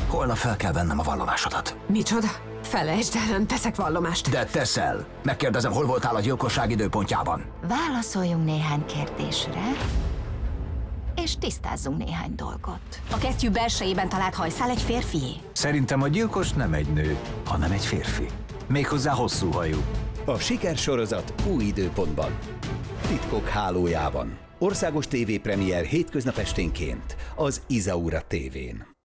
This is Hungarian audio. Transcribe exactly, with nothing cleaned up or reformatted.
Holnap fel kell vennem a vallomásodat. Micsoda? Felejtsd el, nem teszek vallomást. De teszel. Megkérdezem, hol voltál a gyilkosság időpontjában? Válaszoljunk néhány kérdésre, és tisztázzunk néhány dolgot. A kesztyű belsejében talált hajszál egy férfié. Szerintem a gyilkos nem egy nő, hanem egy férfi. Méghozzá hosszú hajú. A sikersorozat új időpontban. Titkok hálójában. Országos tévépremiér hétköznap esténként az Izaura tévén.